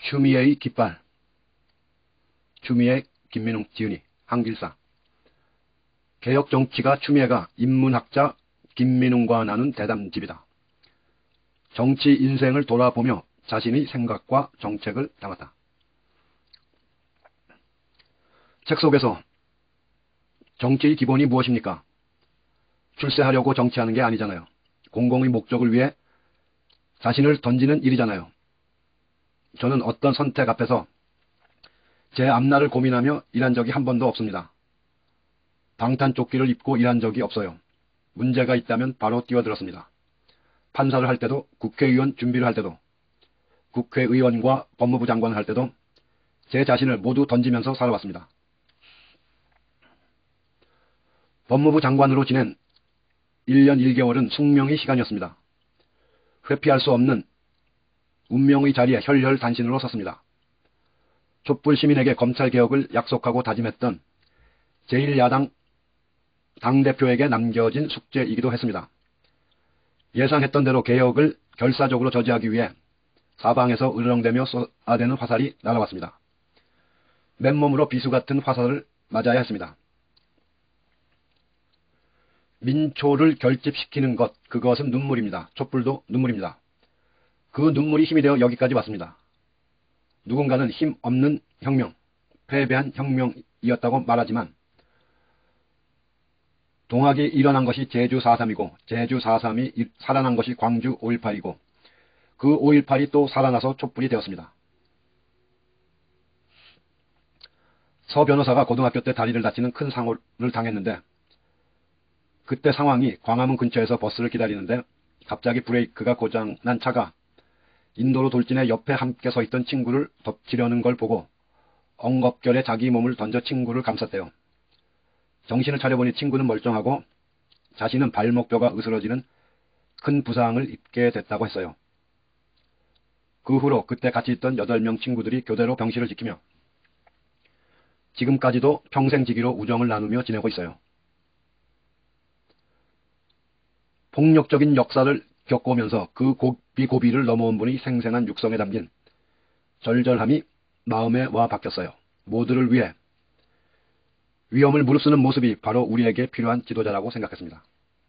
추미애의 깃발. 추미애, 김민웅, 지은이. 한길사. 개혁 정치가 추미애가 인문학자 김민웅과 나눈 대담집이다. 정치 인생을 돌아보며 자신의 생각과 정책을 담았다. 책 속에서 정치의 기본이 무엇입니까? 출세하려고 정치하는 게 아니잖아요. 공공의 목적을 위해 자신을 던지는 일이잖아요. 저는 어떤 선택 앞에서 제 앞날을 고민하며 일한 적이 한 번도 없습니다. 방탄조끼를 입고 일한 적이 없어요. 문제가 있다면 바로 뛰어들었습니다. 판사를 할 때도, 국회의원 준비를 할 때도, 국회의원과 법무부 장관을 할 때도 제 자신을 모두 던지면서 살아왔습니다. 법무부 장관으로 지낸 1년 1개월은 숙명의 시간이었습니다. 회피할 수 없는 운명의 자리에 혈혈단신으로 섰습니다. 촛불 시민에게 검찰개혁을 약속하고 다짐했던 제1야당 당대표에게 남겨진 숙제이기도 했습니다. 예상했던 대로 개혁을 결사적으로 저지하기 위해 사방에서 으르렁대며 쏟아대는 화살이 날아왔습니다. 맨몸으로 비수 같은 화살을 맞아야 했습니다. 민초를 결집시키는 것, 그것은 눈물입니다. 촛불도 눈물입니다. 그 눈물이 힘이 되어 여기까지 왔습니다. 누군가는 힘 없는 혁명, 패배한 혁명이었다고 말하지만 동학이 일어난 것이 제주 4.3이고 제주 4.3이 살아난 것이 광주 5.18이고 그 5.18이 또 살아나서 촛불이 되었습니다. 서 변호사가 고등학교 때 다리를 다치는 큰 사고를 당했는데 그때 상황이 광화문 근처에서 버스를 기다리는데 갑자기 브레이크가 고장난 차가 인도로 돌진해 옆에 함께 서 있던 친구를 덮치려는 걸 보고 엉겁결에 자기 몸을 던져 친구를 감쌌대요. 정신을 차려보니 친구는 멀쩡하고 자신은 발목뼈가 으스러지는 큰 부상을 입게 됐다고 했어요. 그 후로 그때 같이 있던 8명 친구들이 교대로 병실을 지키며 지금까지도 평생지기로 우정을 나누며 지내고 있어요. 폭력적인 역사를 겪어오면서 그 고비고비를 넘어온 분이 생생한 육성에 담긴 절절함이 마음에 와 박혔어요. 모두를 위해 위험을 무릅쓰는 모습이 바로 우리에게 필요한 지도자라고 생각했습니다.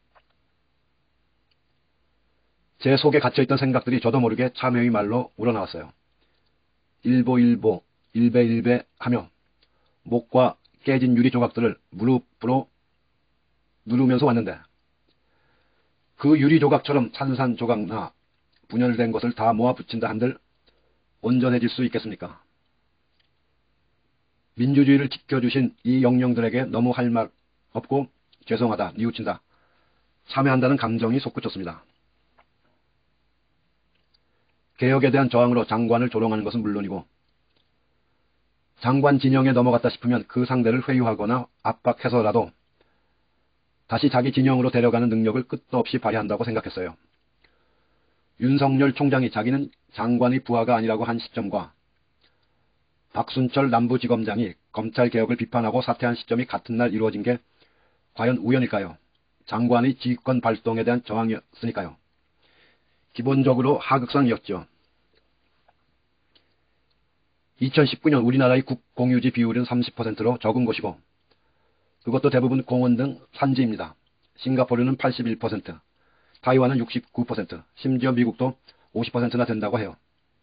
제 속에 갇혀있던 생각들이 저도 모르게 참회의 말로 우러나왔어요. 일보일보, 일배일배 하며 목과 깨진 유리 조각들을 무릎으로 누르면서 왔는데 그 유리 조각처럼 산산조각나 분열된 것을 다 모아 붙인다 한들 온전해질 수 있겠습니까? 민주주의를 지켜주신 이 영령들에게 너무 할 말 없고 죄송하다, 뉘우친다, 참회한다는 감정이 솟구쳤습니다. 개혁에 대한 저항으로 장관을 조롱하는 것은 물론이고 장관 진영에 넘어갔다 싶으면 그 상대를 회유하거나 압박해서라도 다시 자기 진영으로 데려가는 능력을 끝도 없이 발휘한다고 생각했어요. 윤석열 총장이 자기는 장관의 부하가 아니라고 한 시점과 박순철 남부지검장이 검찰개혁을 비판하고 사퇴한 시점이 같은 날 이루어진 게 과연 우연일까요? 장관의 지휘권 발동에 대한 저항이었으니까요. 기본적으로 하극상이었죠. 2019년 우리나라의 국공유지 비율은 30%로 적은 곳이고 그것도 대부분 공원 등 산지입니다. 싱가포르는 81%, 타이완은 69%, 심지어 미국도 50%나 된다고 해요.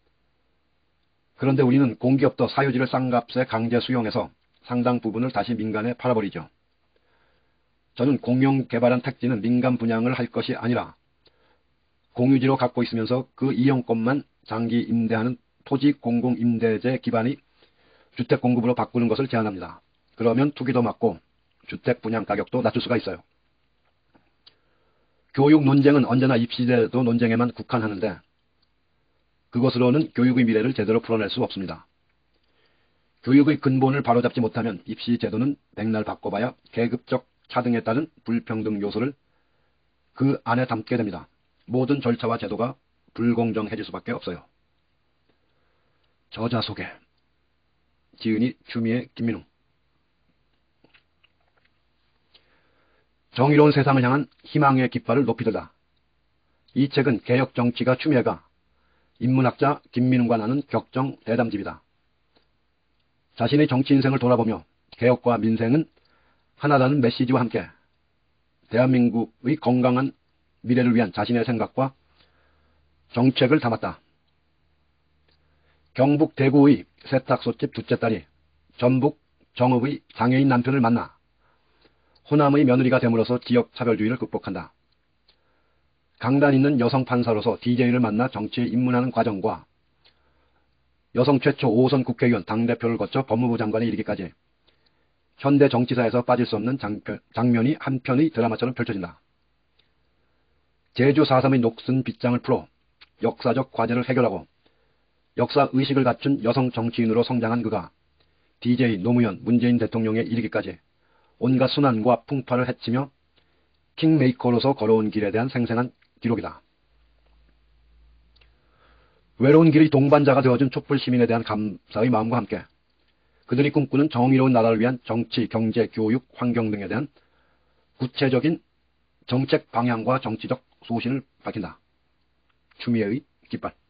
그런데 우리는 공기업도 사유지를 싼값에 강제 수용해서 상당 부분을 다시 민간에 팔아버리죠. 저는 공영 개발한 택지는 민간 분양을 할 것이 아니라 공유지로 갖고 있으면서 그 이용권만 장기 임대하는 토지 공공임대제 기반의 주택 공급으로 바꾸는 것을 제안합니다. 그러면 투기도 막고 주택 분양 가격도 낮출 수가 있어요. 교육 논쟁은 언제나 입시제도 논쟁에만 국한하는데 그것으로는 교육의 미래를 제대로 풀어낼 수 없습니다. 교육의 근본을 바로잡지 못하면 입시제도는 백날 바꿔봐야 계급적 차등에 따른 불평등 요소를 그 안에 담게 됩니다. 모든 절차와 제도가 불공정해질 수밖에 없어요. 저자 소개. 지은이, 추미애, 김민웅. 정의로운 세상을 향한 희망의 깃발을 높이 들다. 이 책은 개혁 정치가 추미애가 인문학자 김민웅과 나눈 격정 대담집이다. 자신의 정치 인생을 돌아보며 개혁과 민생은 하나라는 메시지와 함께 대한민국의 건강한 미래를 위한 자신의 생각과 정책을 담았다. 경북 대구의 세탁소집 둘째 딸이 전북 정읍의 장애인 남편을 만나 호남의 며느리가 됨으로써 지역 차별주의를 극복한다. 강단 있는 여성 판사로서 DJ를 만나 정치에 입문하는 과정과 여성 최초 5선 국회의원 당대표를 거쳐 법무부 장관에 이르기까지 현대 정치사에서 빠질 수 없는 장면이 한 편의 드라마처럼 펼쳐진다. 제주 4.3의 녹슨 빗장을 풀어 역사적 과제를 해결하고 역사의식을 갖춘 여성 정치인으로 성장한 그가 DJ 노무현 문재인 대통령에 이르기까지 온갖 순환과 풍파를 헤치며 킹메이커로서 걸어온 길에 대한 생생한 기록이다. 외로운 길의 동반자가 되어준 촛불 시민에 대한 감사의 마음과 함께 그들이 꿈꾸는 정의로운 나라를 위한 정치, 경제, 교육, 환경 등에 대한 구체적인 정책 방향과 정치적 소신을 밝힌다. 추미애의 깃발.